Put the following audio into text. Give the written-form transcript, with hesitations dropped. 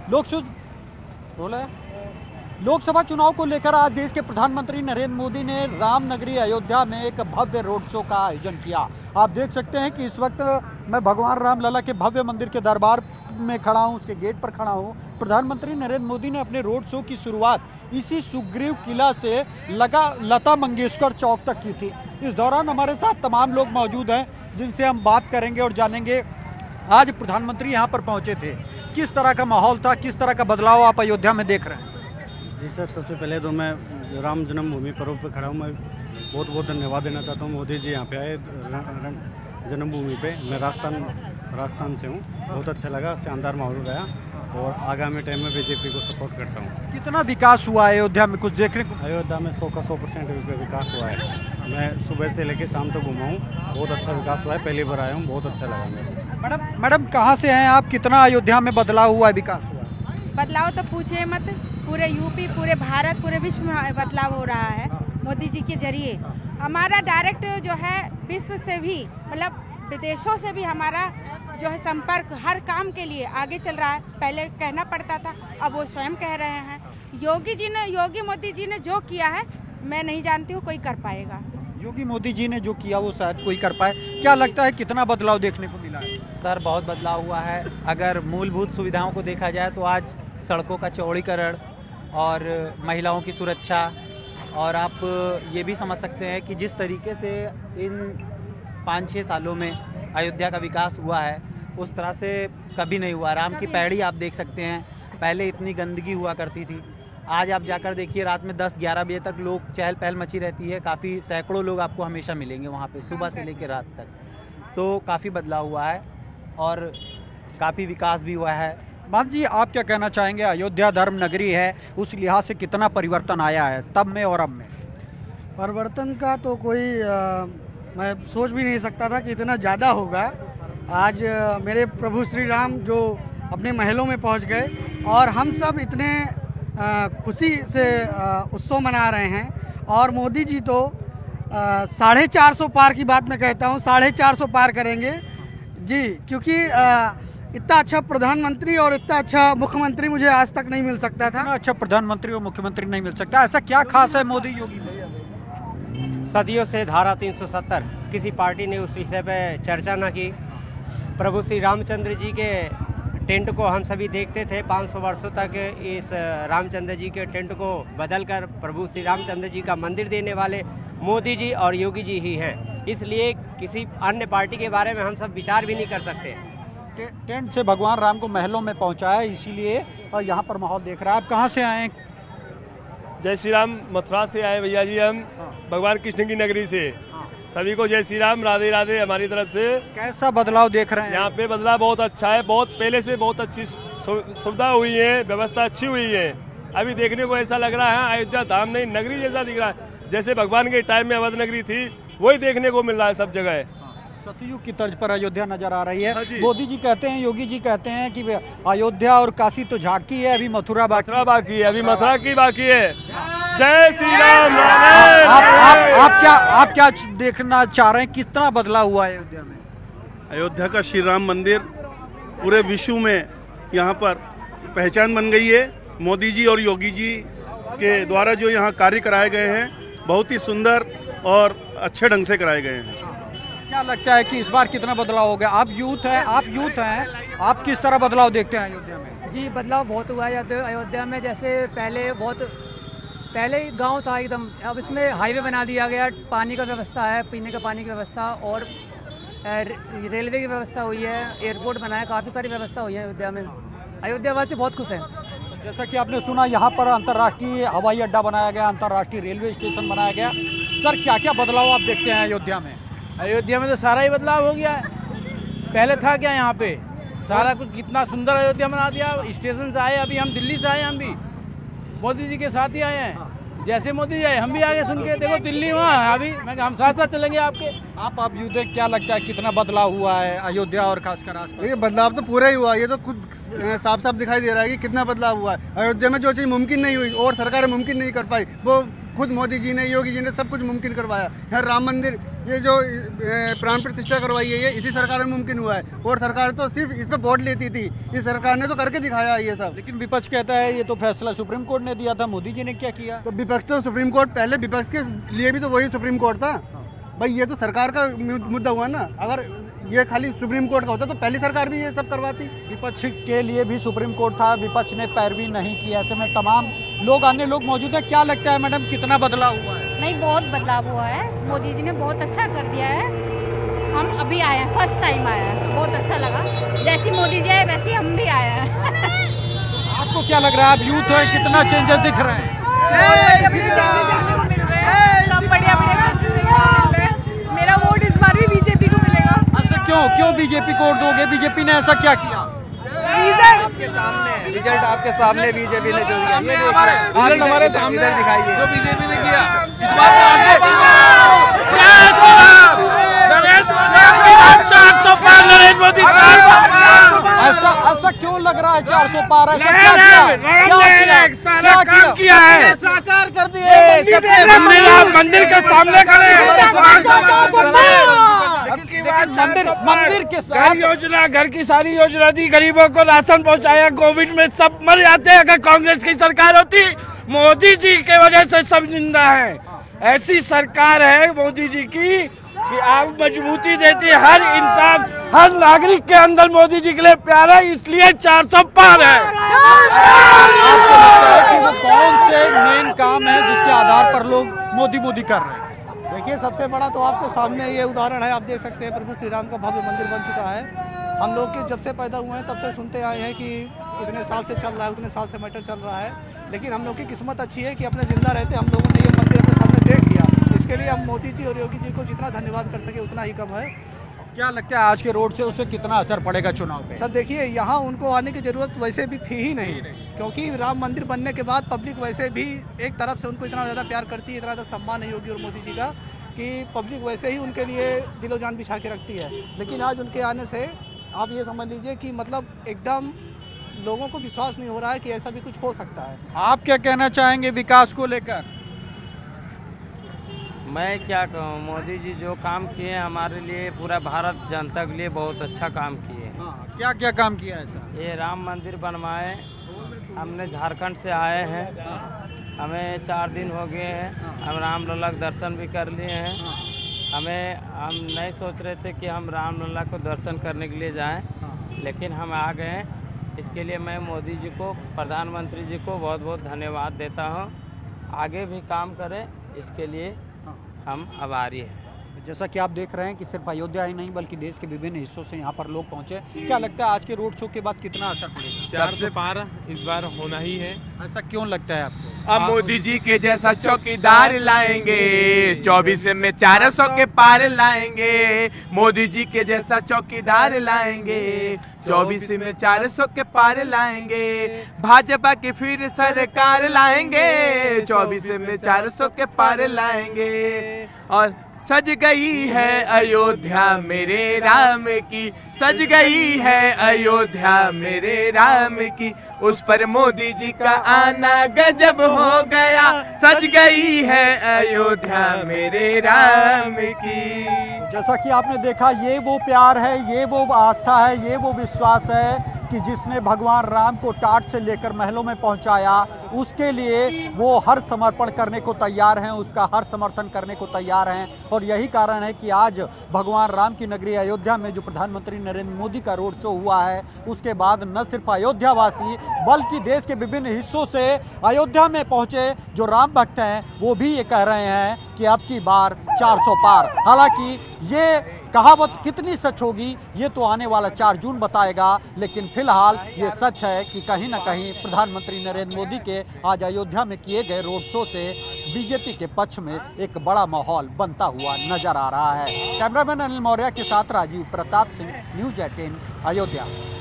लोकसभा चुनाव को लेकर आज देश के प्रधानमंत्री नरेंद्र मोदी ने रामनगरी अयोध्या में एक भव्य रोड शो का आयोजन किया। आप देख सकते हैं कि इस वक्त मैं भगवान रामलला के भव्य मंदिर के दरबार में खड़ा हूं, उसके गेट पर खड़ा हूं। प्रधानमंत्री नरेंद्र मोदी ने अपने रोड शो की शुरुआत इसी सुग्रीव किला से लगा लता मंगेशकर चौक तक की थी। इस दौरान हमारे साथ तमाम लोग मौजूद हैं जिनसे हम बात करेंगे और जानेंगे आज प्रधानमंत्री यहाँ पर पहुँचे थे, किस तरह का माहौल था, किस तरह का बदलाव आप अयोध्या में देख रहे हैं। जी सर, सबसे पहले तो मैं राम जन्मभूमि पर्व पे खड़ा हूँ। मैं बहुत बहुत धन्यवाद देना चाहता हूँ मोदी जी यहाँ पे आए जन्मभूमि पे। मैं राजस्थान से हूँ। बहुत अच्छा लगा, शानदार माहौल रहा और आगामी टाइम में बीजेपी को सपोर्ट करता हूँ। कितना विकास हुआ है अयोध्या में, कुछ देखने को? अयोध्या में 100 का 100% विकास हुआ है। मैं सुबह से लेकर शाम तक घूमा हूँ, बहुत अच्छा विकास हुआ है। पहली बार आया हूँ, बहुत अच्छा लगा मेरे। मैडम कहाँ से हैं आप? कितना अयोध्या में बदलाव हुआ है, विकास हुआ है? बदलाव तो पूछे मत, पूरे यूपी, पूरे भारत, पूरे विश्व में बदलाव हो रहा है मोदी जी के जरिए। हमारा डायरेक्ट जो है विश्व से भी, मतलब विदेशों से भी हमारा जो है संपर्क हर काम के लिए आगे चल रहा है। पहले कहना पड़ता था, अब वो स्वयं कह रहे हैं। योगी मोदी जी ने जो किया है, मैं नहीं जानती हूँ कोई कर पाएगा। योगी मोदी जी ने जो किया वो शायद कोई कर पाए। क्या लगता है कितना बदलाव देखने को मिला है? सर बहुत बदलाव हुआ है। अगर मूलभूत सुविधाओं को देखा जाए तो आज सड़कों का चौड़ीकरण और महिलाओं की सुरक्षा, और आप ये भी समझ सकते हैं कि जिस तरीके से इन 5-6 सालों में अयोध्या का विकास हुआ है उस तरह से कभी नहीं हुआ। राम की पैड़ी आप देख सकते हैं, पहले इतनी गंदगी हुआ करती थी, आज आप जाकर देखिए रात में 10-11 बजे तक लोग चहल पहल मची रहती है। काफ़ी सैकड़ों लोग आपको हमेशा मिलेंगे वहाँ पे, सुबह से लेकर रात तक। तो काफ़ी बदलाव हुआ है और काफ़ी विकास भी हुआ है। मान जी, आप क्या कहना चाहेंगे? अयोध्या धर्म नगरी है, उस लिहाज से कितना परिवर्तन आया है तब में और अब में? परिवर्तन का तो कोई मैं सोच भी नहीं सकता था कि इतना ज़्यादा होगा। आज मेरे प्रभु श्री राम जो अपने महलों में पहुंच गए और हम सब इतने खुशी से उत्सव मना रहे हैं। और मोदी जी तो 450 पार की बात मैं कहता हूं, 450 पार करेंगे जी, क्योंकि इतना अच्छा प्रधानमंत्री और इतना अच्छा मुख्यमंत्री मुझे आज तक नहीं मिल सकता था। अच्छा प्रधानमंत्री और मुख्यमंत्री नहीं मिल सकता, ऐसा क्या खास है मोदी योगी में? सदियों से धारा 370 किसी पार्टी ने उस विषय पे चर्चा न की। प्रभु श्री रामचंद्र जी के टेंट को हम सभी देखते थे 500 वर्षों तक। इस रामचंद्र जी के टेंट को बदलकर प्रभु श्री रामचंद्र जी का मंदिर देने वाले मोदी जी और योगी जी ही हैं। इसलिए किसी अन्य पार्टी के बारे में हम सब विचार भी नहीं कर सकते। टेंट से भगवान राम को महलों में पहुंचाया, इसीलिए और यहाँ पर माहौल देख रहा है। आप कहाँ से आए? जय श्री राम, मथुरा से आए भैया जी हम, भगवान कृष्ण की नगरी से। सभी को जय श्री राम, राधे राधे हमारी तरफ से। कैसा बदलाव देख रहे हैं? यहाँ पे बदलाव बहुत अच्छा है, बहुत पहले से बहुत अच्छी सुविधा हुई है, व्यवस्था अच्छी हुई है। अभी देखने को ऐसा लग रहा है अयोध्या धाम नहीं नगरी जैसा दिख रहा है, जैसे भगवान के टाइम में अवध नगरी थी वही देखने को मिल रहा है सब जगह। सतयुग की तर्ज पर अयोध्या नजर आ रही है। मोदी जी कहते हैं, योगी जी कहते हैं कि अयोध्या और काशी तो झांकी है, अभी मथुरा बाकी है, अभी मथुरा की बाकी है। जय श्री राम। आप क्या देखना चाह रहे हैं, कितना बदलाव हुआ है अयोध्या में? अयोध्या का श्री राम मंदिर पूरे विश्व में यहाँ पर पहचान बन गई है। मोदी जी और योगी जी के द्वारा जो यहाँ कार्य कराए गए हैं बहुत ही सुंदर और अच्छे ढंग से कराए गए हैं। क्या लगता है कि इस बार कितना बदलाव हो गया? आप यूथ हैं, आप किस तरह बदलाव देखते हैं अयोध्या में? जी बदलाव बहुत हुआ है अयोध्या में। जैसे पहले गांव था एकदम, अब इसमें हाईवे बना दिया गया, पानी का व्यवस्था है, पीने का पानी की व्यवस्था, और रेलवे की व्यवस्था हुई है, एयरपोर्ट बनाया, काफ़ी सारी व्यवस्था हुई है अयोध्या में। अयोध्या वासी बहुत खुश हैं। जैसा कि आपने सुना, यहाँ पर अंतर्राष्ट्रीय हवाई अड्डा बनाया गया, अंतर्राष्ट्रीय रेलवे स्टेशन बनाया गया। सर क्या क्या बदलाव आप देखते हैं अयोध्या में? अयोध्या में तो सारा ही बदलाव हो गया है। पहले था क्या यहाँ पे, सारा कुछ कितना सुंदर अयोध्या बना दिया। स्टेशन से आए, अभी हम दिल्ली से आए, हम भी मोदी जी के साथ ही आए हैं। जैसे मोदी जी आए हम भी आगे सुन के, देखो दिल्ली वहाँ अभी मैं हम साथ साथ चलेंगे आपके। आप यूँ देख, क्या लगता है कितना बदलाव हुआ है अयोध्या और खासकर आसपास? ये बदलाव तो पूरा ही हुआ, ये तो खुद साफ साफ दिखाई दे रहा है कि कितना बदलाव हुआ है। अयोध्या में जो चीज़ मुमकिन नहीं हुई और सरकार मुमकिन नहीं कर पाई, वो खुद मोदी जी ने, योगी जी ने सब कुछ मुमकिन करवाया। यहाँ राम मंदिर ये जो प्राण प्रतिष्ठा करवाई है ये इसी सरकार में मुमकिन हुआ है, और सरकार तो सिर्फ इस पे वोट लेती थी, इस सरकार ने तो करके दिखाया ये सब। लेकिन विपक्ष कहता है ये तो फैसला सुप्रीम कोर्ट ने दिया था, मोदी जी ने क्या किया? तो विपक्ष तो सुप्रीम कोर्ट, पहले विपक्ष के लिए भी तो वही सुप्रीम कोर्ट था भाई, ये तो सरकार का मुद्दा हुआ ना। अगर ये खाली सुप्रीम कोर्ट का होता तो पहली सरकार भी ये सब करवाती। विपक्ष के लिए भी सुप्रीम कोर्ट था, विपक्ष ने पैरवी नहीं की। ऐसे में तमाम लोग, अन्य लोग मौजूद हैं। क्या लगता है मैडम, कितना बदलाव हुआ है? नहीं, बहुत बदलाव हुआ है, मोदी जी ने बहुत अच्छा कर दिया है। हम अभी आए हैं, फर्स्ट टाइम आए हैं, तो बहुत अच्छा लगा। जैसी मोदी जी आए वैसे हम भी आए हैं। आपको क्या लग रहा है, आप यूथ है, कितना चेंजेस दिख रहे हैं? मेरा वोट इस बार भी बीजेपी को मिलेगा। अच्छा, क्यों बीजेपी को वोट दोगे? बीजेपी ने ऐसा क्या किया? रिजल्ट आपके सामने बीजेपी ने जो दिया, ये रिजल्ट हमारे सामने इधर दिखाइए जो बीजेपी ने किया। इस बार 400 पार नरेंद्र मोदी, ऐसा क्यों लग रहा है 400 पार? ऐसा क्या किया है? साकार कर दिए, सबने राम मंदिर के सामने खड़े मंदिर के साथ योजना, घर की सारी योजना दी, गरीबों को राशन पहुंचाया, कोविड में सब मर जाते। अगर कांग्रेस की सरकार होती, मोदी जी के वजह से सब जिंदा है। ऐसी सरकार है मोदी जी की कि आप मजबूती देती है, हर इंसान, हर नागरिक के अंदर मोदी जी के लिए प्यार है, इसलिए 400 पार है। आपको लगता है कि वो कौन से मेन काम है जिसके आधार पर लोग मोदी कर रहे हैं? देखिए, सबसे बड़ा तो आपके सामने ये उदाहरण है, आप देख सकते हैं प्रभु श्री राम का भव्य मंदिर बन चुका है। हम लोग के जब से पैदा हुए हैं तब से सुनते आए हैं कि इतने साल से चल रहा है, उतने साल से मैटर चल रहा है, लेकिन हम लोग की किस्मत अच्छी है कि अपने जिंदा रहते हम लोगों ने ये मंदिर अपने सामने देख लिया। इसके लिए हम मोदी जी और योगी जी को जितना धन्यवाद कर सके उतना ही कम है। क्या लगता है आज के रोड से उससे कितना असर पड़ेगा चुनाव पे? सर देखिए, यहाँ उनको आने की जरूरत वैसे भी थी ही नहीं, क्योंकि राम मंदिर बनने के बाद पब्लिक वैसे भी एक तरफ से उनको इतना ज़्यादा प्यार करती है, इतना ज़्यादा सम्मान है योगी और मोदी जी का, कि पब्लिक वैसे ही उनके लिए दिलो जान बिछा के रखती है। लेकिन आज उनके आने से आप ये समझ लीजिए कि मतलब एकदम लोगों को विश्वास नहीं हो रहा है कि ऐसा भी कुछ हो सकता है। आप क्या कहना चाहेंगे विकास को लेकर? मैं क्या कहूँ, मोदी जी जो काम किए हमारे लिए, पूरा भारत जनता के लिए बहुत अच्छा काम किए। क्या क्या काम किया ऐसा? ये राम मंदिर बनवाए, हमने झारखंड से आए हैं, हमें 4 दिन हो गए हैं, हम रामलला के दर्शन भी कर लिए हैं। हम नहीं सोच रहे थे कि हम रामलला को दर्शन करने के लिए जाएं, लेकिन हम आ गए हैं। इसके लिए मैं मोदी जी को, प्रधानमंत्री जी को बहुत बहुत धन्यवाद देता हूं। आगे भी काम करें, इसके लिए हम आभारी हैं। जैसा कि आप देख रहे हैं कि सिर्फ अयोध्या ही नहीं बल्कि देश के विभिन्न हिस्सों से यहाँ पर लोग पहुँचे। क्या लगता है आज के रोड शो के बाद कितना असर पड़ेगा? 400 पार इस बार होना ही है। ऐसा क्यों लगता है आपको? अब मोदी जी के जैसा चौकीदार लाएंगे, 24 में 400 के पार लाएंगे। मोदी जी के जैसा चौकीदार लाएंगे, 24 में 400 के पार लाएंगे। भाजपा की फिर सरकार लाएंगे, 24 में 400 के पार लाएंगे। और सज गई है अयोध्या मेरे राम की, सज गई है अयोध्या मेरे राम की, उस पर मोदी जी का आना गजब हो गया। सज गई है अयोध्या मेरे राम की। जैसा कि आपने देखा, ये वो प्यार है, ये वो आस्था है, ये वो विश्वास है कि जिसने भगवान राम को टाट से लेकर महलों में पहुंचाया, उसके लिए वो हर समर्पण करने को तैयार हैं, उसका हर समर्थन करने को तैयार हैं। और यही कारण है कि आज भगवान राम की नगरी अयोध्या में जो प्रधानमंत्री नरेंद्र मोदी का रोड शो हुआ है, उसके बाद न सिर्फ अयोध्यावासी बल्कि देश के विभिन्न हिस्सों से अयोध्या में पहुंचे जो राम भक्त हैं, वो भी ये कह रहे हैं कि अब की बार 400 पार। हालांकि ये कहावत कितनी सच होगी ये तो आने वाला 4 जून बताएगा, लेकिन फिलहाल ये सच है कि कहीं ना कहीं प्रधानमंत्री नरेंद्र मोदी के आज अयोध्या में किए गए रोड शो से बीजेपी के पक्ष में एक बड़ा माहौल बनता हुआ नजर आ रहा है। कैमरामैन अनिल मौर्य के साथ राजीव प्रताप सिंह, न्यूज़ 18 अयोध्या।